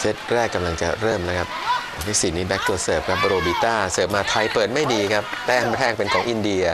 เซตแรกกำลังจะเริ่มนะครับที่4นี้แบ็กตัวเสิร์ฟครับโรบิต้าเสิร์ฟมาไทยเปิดไม่ดีครับแต้มแรกเป็นของอินเดีย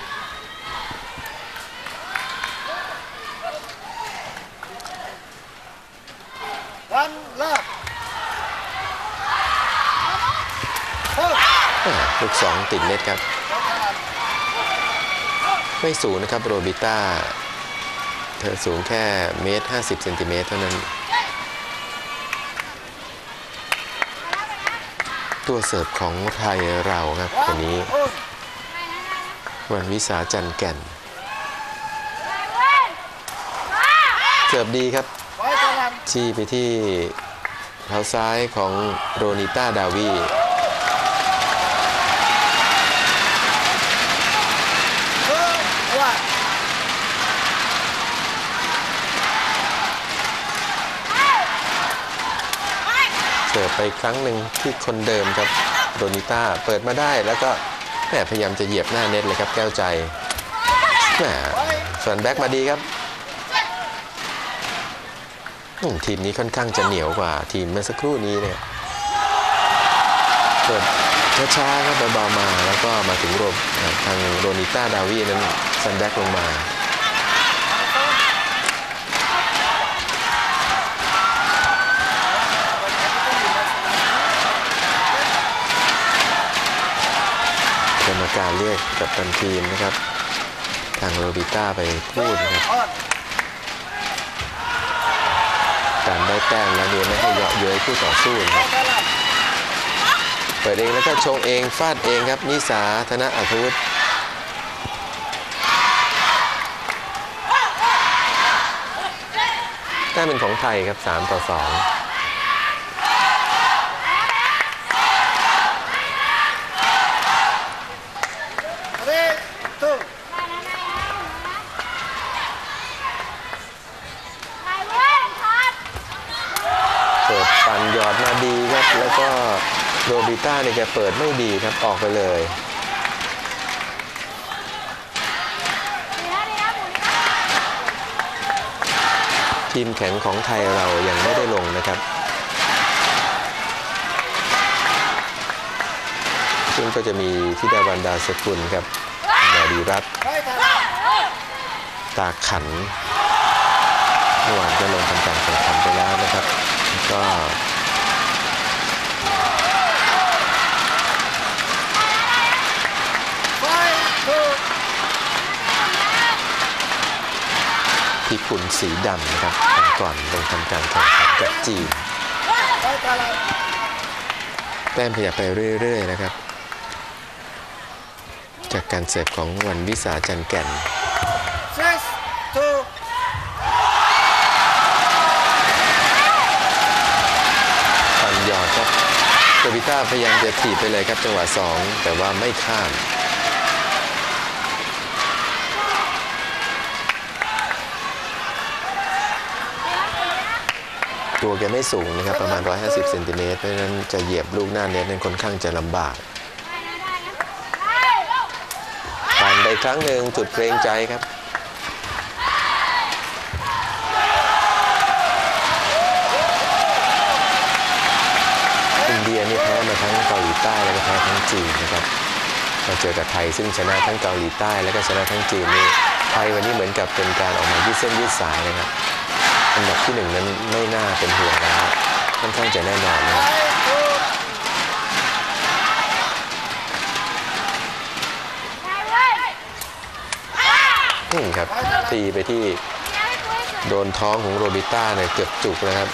ลูก2ติดเน็ตครับไม่สูงนะครับโรบิต้าเธอสูงแค่1.50 เซนติเมตรเท่านั้นตัวเสิร์ฟของไทยเราครับคนนี้วันวิสาจันแก่นเสิร์ฟดีครับชี้ไปที่เท้าซ้ายของโรนิต้าดาวีเสิร์ฟไปครั้งหนึ่งที่คนเดิมครับโรนิต้าเปิดมาได้แล้วก็พยายามจะเหยียบหน้าเน็ตเลยครับแก้วใจส่วนแบ็กมาดีครับทีมนี้ค่อนข้างจะเหนียวกว่าทีมเมื่อสักครู่นี้เนี่ยเปิดช้าๆครับเบาๆมาแล้วก็มาถึงทางโรนิต้าดาวีนั้นซันแบ็กลงมากรรมการเรียกกัปตันทีมนะครับทางโรบิต้าไปพูดนะครับการได้แต้มแล้วเนี่ยไม่ให้เยาะเย้ยคู่ต่อสู้นะครับเปิดเองแล้วก็ชงเองฟาดเองครับนิสาธนอัธวุฒิแต้มเป็นของไทยครับ3-2ปั่นหยอดมาดีครับแล้วก็โรบิต้าเนี่ยแกเปิดไม่ดีครับออกไปเลยทีมแข็งของไทยเรายังไม่ได้ลงนะครับซึ่งก็จะมีธิดาวันดาสกุลครับนาดีรัตน์ตาขันเมื่อวานก็ลงทำการแข่งขันไปแล้วนะครับก็ที่ขุนสีดำนะครับก่อนลงทำการแข่งขันกับจีนแต้มขยับไปเรื่อยๆนะครับจากการเสิร์ฟของวันวิสาจันแก่นปั่นหยอดครับโรบิต้าพยายามจะถีบไปเลยครับจังหวะ2แต่ว่าไม่ข้ามตัวแกไม่สูงนะครับประมาณ150 เซนติเมตรเพราะฉะนั้นจะเหยียบลูกหน้าเน็ตนั้นค่อนข้างจะลำบากปั่นไปครั้งหนึ่งจุดเกรงใจครับอินเดียนี่แพ้มาทั้งเกาหลีใต้แล้วก็แพ้ทั้งจีนนะครับมาเจอกับไทยซึ่งชนะทั้งเกาหลีใต้แล้วก็ชนะทั้งจีนนี่ไทยวันนี้เหมือนกับเป็นการออกมายืดเส้นยืดสายนะครับอันดับที่1นั้นไม่น่าเป็นห่วงแล้วค่อนข้างจะแน่นอนนะครับนี่ครับตีไปที่โดนท้องของโรบิต้าเนี่ยเกือบจุกนะครับ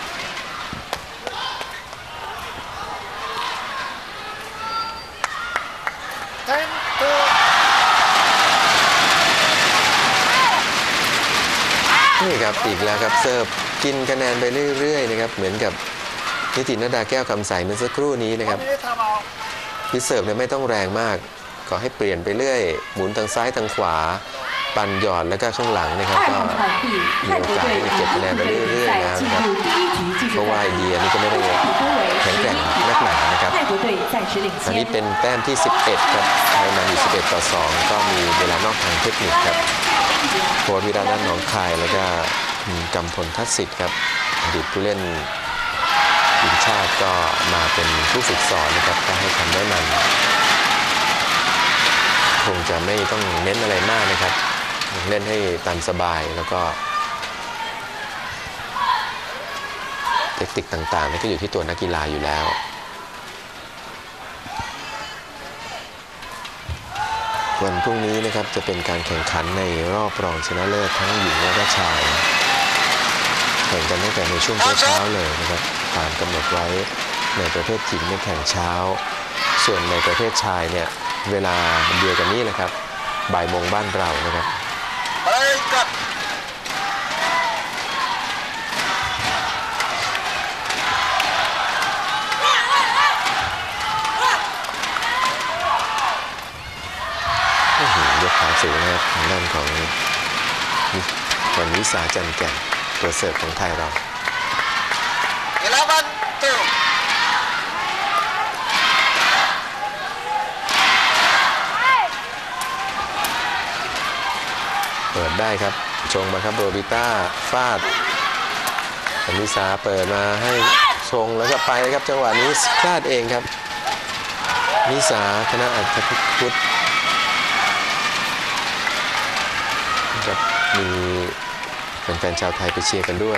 นี่ครับอีกแล้วครับเสิร์ฟกินคะแนนไปเรื่อยๆนะครับเหมือนกับนิติณดาแก้วคำใสเมื่อสักครู่นี้นะครับที่เสิร์ฟเนี่ยไม่ต้องแรงมากขอให้เปลี่ยนไปเรื่อยหมุนทางซ้ายทางขวาปั่นหยอดแล้วก็ข้างหลังนะครับก็มีโอกาสที่จะเก็บคะแนนไปเรื่อยๆแล้วนะครับเพราะว่าอินเดียนี่ก็ไม่ได้แข็งแกร่งนักหนานะครับอันนี้เป็นแต้มที่11ครับไทยนำอยู่11-2ก็มีเวลานอกทางเทคนิคครับโค้ชวิรานันท์หนองคายแล้วก็กำพลทัศน์สิทธิ์ครับอดีตผู้เล่นทีมชาติก็มาเป็นผู้ฝึกสอนนะครับก็ให้คำแนะนำคงจะไม่ต้องเน้นอะไรมากนะครับเล่นให้ตามสบายแล้วก็เทคนิคต่างๆนี่ก็อยู่ที่ตัวนักกีฬาอยู่แล้ววันพรุ่งนี้นะครับจะเป็นการแข่งขันในรอบรองชนะเลิศทั้งหญิงและก็ชายแข่งกันตั้งแต่ในช่วงเช้าเลยนะครับตามกำหนดไว้ในประเภทหญิงเนี่ยแข่งเช้าส่วนในประเภทชายเนี่ยเวลาเดียวกันนี้แหละครับบ่ายโมงบ้านเรานะครับยกขาสูงนะครับทางด้านของวันวิสาจันแก่นตัวเสิร์ฟของไทยเราเปิดได้ครับชงมาครับโรบิต้าฟาดวันวิสาเปิดมาให้ชงแล้วก็ไปครับจังหวะนี้พลาดเองครับวิสาธนอัจฉริพุทธครับมีแฟนๆชาวไทยไปเชียร์กันด้วย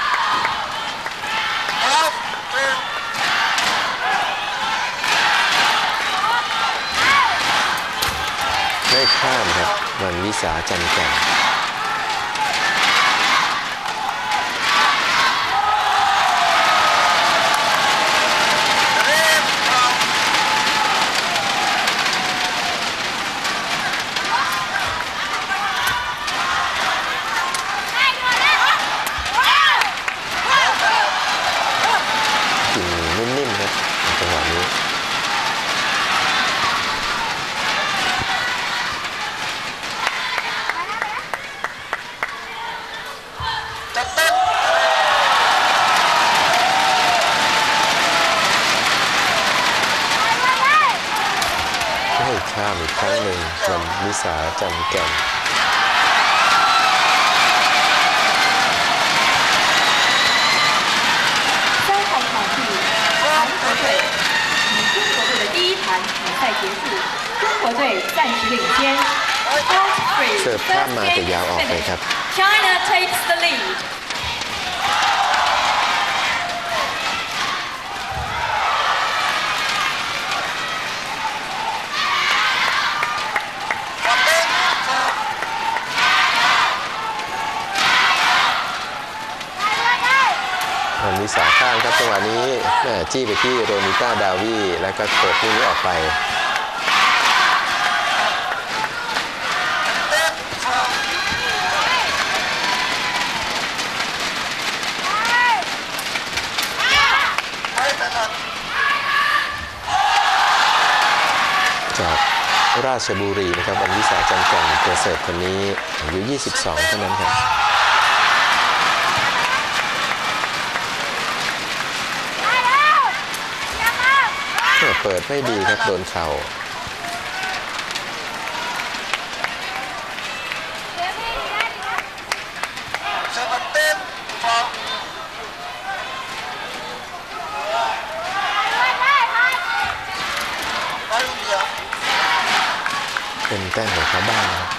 ไม่ข้ามครับวันวิสาจันแก่นนิ่มๆครับจังหวะนี้ให้ข้ามอีกครั้งหนึ่งวันวิสาจันแก่นเสิร์ฟข้ามมาแต่ยาวออกไปครับ China takes the lead. วันวิสาข้างครับจังหวะนี้จี้ไปที่โรนิต้าดาวีแล้วก็โขกลูกนี้ออกไปจากราชบุรีนะครับวันวิสาจันแก่นตัวเสิร์ฟคนนี้อายุ22เท่านั้นครับเปิดไม่ดีครับโดนเข่าเป็นแต้มของเขาบ้างนะครับ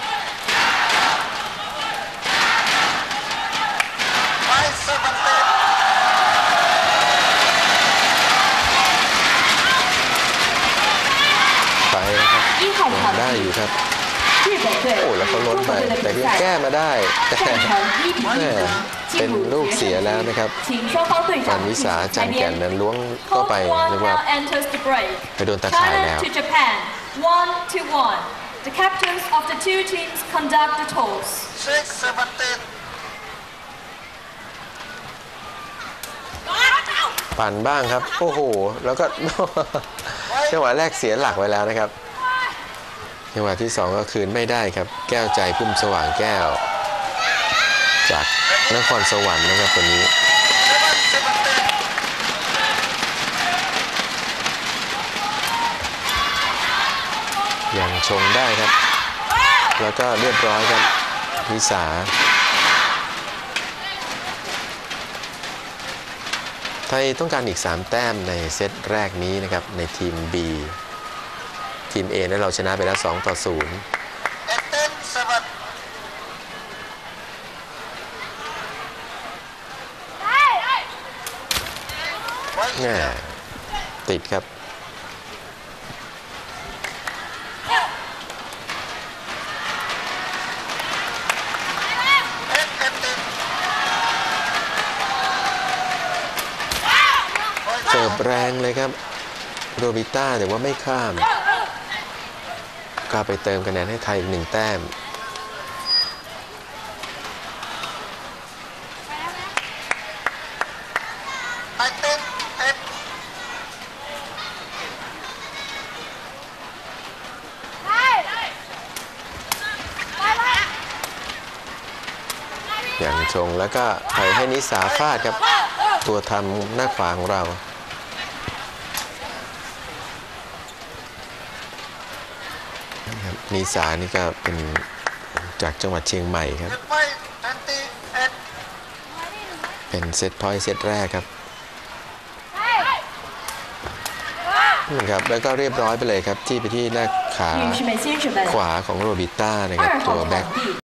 ได้อยู่ครับโอ้แล้วเขาล้นไปแต่ยังแก้มาได้แต่เป็นลูกเสียแล้วนะครับวันวิสาจันแก่นนั้นล้วงเข้าไปเรียกว่าไปโดนตะข่ายแล้ว The captains of the two teams conduct the toss. ปั่นบ้างครับโอ้โหแล้วก็จังหวะแรกเสียหลักไว้แล้วนะครับจังหวะที่2ก็คืนไม่ได้ครับแก้วใจพุ่มสว่างแก้วจากนครสวรรค์นะครับตัวนี้ยังชงได้ครับแล้วก็เรียบร้อยครับวิสาไทยต้องการอีก 3 แต้มในเซตแรกนี้นะครับในทีม B ทีม A นั้นเราชนะไปแล้ว2-0แน่ติดครับ เสิร์ฟแรงเลยครับโรบิต้าแต่ว่าไม่ข้ามก็ไปเติมคะแนนให้ไทยอีก1 แต้มอย่างชงแล้วก็ไทยให้นิสาฟาดครับตัวทำหน้าขวาของเรานิสานี่ก็เป็นจากจังหวัดเชียงใหม่ครับเป็นเซตพอยต์เซตแรกครับครับแล้วก็เรียบร้อยไปเลยครับที่ไปที่หน้าขาขวาของโรบิต้านะครับตัวแบ็ค